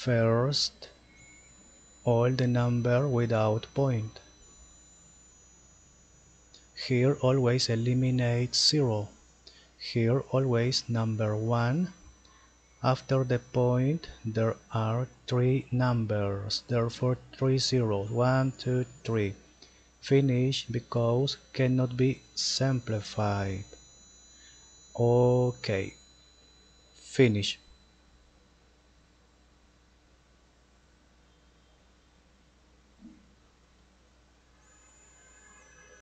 First, all the number without point. Here always eliminate 0. Here always number 1. After the point there are 3 numbers, therefore 3 zeros. 1, 2, 3. Finish because cannot be simplified. Okay, finish.